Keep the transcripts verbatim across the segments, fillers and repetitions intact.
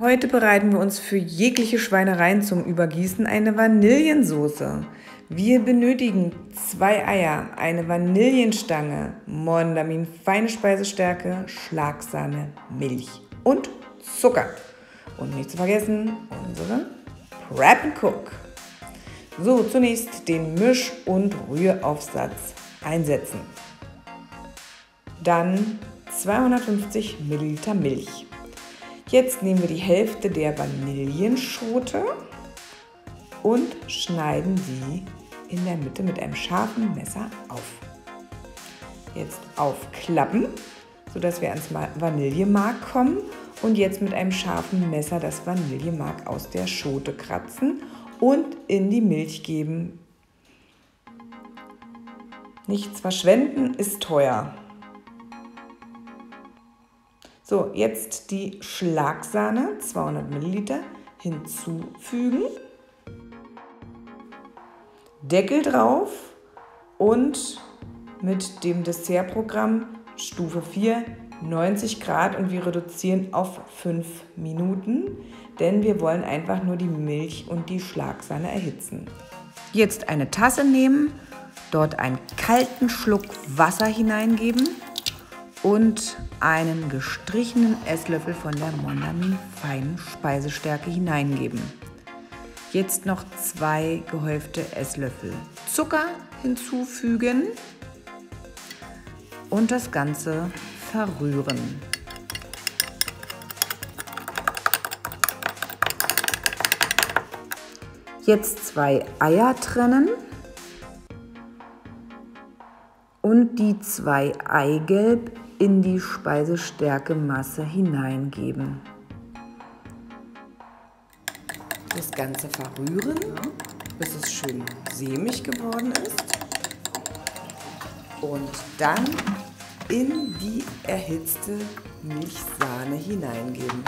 Heute bereiten wir uns für jegliche Schweinereien zum Übergießen eine Vanillensoße. Wir benötigen zwei Eier, eine Vanillenstange, Mondamin feine Speisestärke, Schlagsahne, Milch und Zucker. Und nicht zu vergessen, unsere Prep and Cook. So, zunächst den Misch- und Rühraufsatz einsetzen. Dann zweihundertfünfzig Milliliter Milch. Jetzt nehmen wir die Hälfte der Vanillenschote und schneiden sie in der Mitte mit einem scharfen Messer auf. Jetzt aufklappen, sodass wir ans Vanillemark kommen und jetzt mit einem scharfen Messer das Vanillemark aus der Schote kratzen und in die Milch geben. Nichts verschwenden ist teuer. So, jetzt die Schlagsahne, zweihundert Milliliter, hinzufügen. Deckel drauf und mit dem Dessertprogramm Stufe vier, neunzig Grad, und wir reduzieren auf fünf Minuten, denn wir wollen einfach nur die Milch und die Schlagsahne erhitzen. Jetzt eine Tasse nehmen, dort einen kalten Schluck Wasser hineingeben und einen gestrichenen Esslöffel von der Mondamin feinen Speisestärke hineingeben. Jetzt noch zwei gehäufte Esslöffel Zucker hinzufügen und das Ganze verrühren. Jetzt zwei Eier trennen und die zwei Eigelb in die Speisestärke-Masse hineingeben. Das Ganze verrühren, bis es schön sämig geworden ist. Und dann in die erhitzte Milchsahne hineingeben.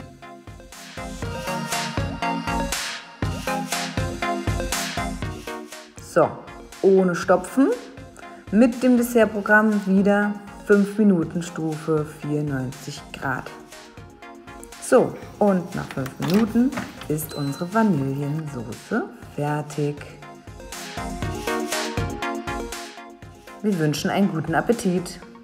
So, ohne Stopfen. Mit dem Dessertprogramm wieder fünf Minuten Stufe vier, neunzig Grad. So, und nach fünf Minuten ist unsere Vanillensoße fertig. Wir wünschen einen guten Appetit.